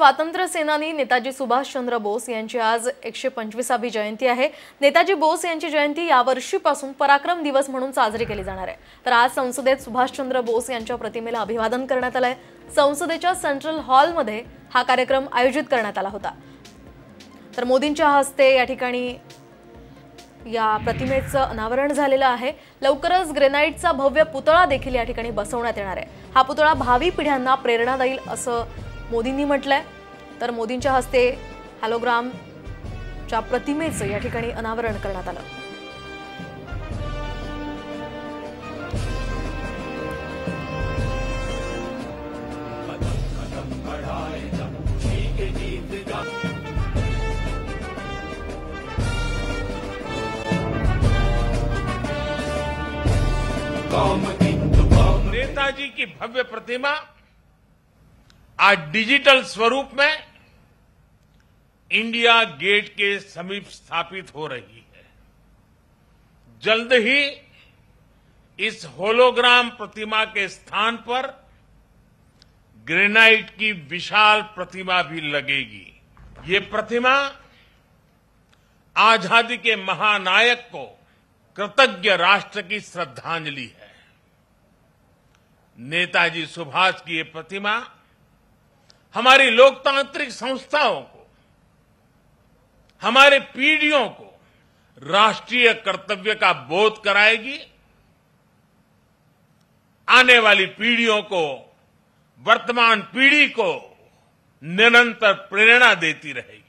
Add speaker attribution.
Speaker 1: स्वातंत्र्य सेनानी नेताजी सुभाषचंद्र बोस यांची आज 125वी जयंती आहे। नेताजी बोस यांची जयंती यावर्षीपासून पराक्रम दिवस म्हणून साजरी केली जाणार आहे। तर आज संसदेत सुभाषचंद्र बोस यांच्या प्रतिमेला अभिवादन करण्यात आले। संसदेच्या सेंट्रल हॉलमध्ये हा कार्यक्रम आयोजित करण्यात आला होता। तर मोदींच्या हस्ते या ठिकाणी या प्रतिमेचं अनावरण झालेलं आहे। लवकरच ग्रेनाइटचा भव्य पुतळा देखील या ठिकाणी बसवण्यात येणार आहे। हा पुतळा भावी पिढ्यांना प्रेरणा देईल असं मोदींनी म्हटलंय। तर मोदींच्या हस्ते हॉलोग्रामच्या प्रतिमेचं या ठिकाणी अनावरण करण्यात आलं।
Speaker 2: नेताजी की भव्य प्रतिमा आज डिजिटल स्वरूप में इंडिया गेट के समीप स्थापित हो रही है। जल्द ही इस होलोग्राम प्रतिमा के स्थान पर ग्रेनाइट की विशाल प्रतिमा भी लगेगी। ये प्रतिमा आजादी के महानायक को कृतज्ञ राष्ट्र की श्रद्धांजलि है। नेताजी सुभाष की ये प्रतिमा हमारी लोकतांत्रिक संस्थाओं को, हमारे पीढ़ियों को राष्ट्रीय कर्तव्य का बोध कराएगी, आने वाली पीढ़ियों को, वर्तमान पीढ़ी को निरंतर प्रेरणा देती रहेगी।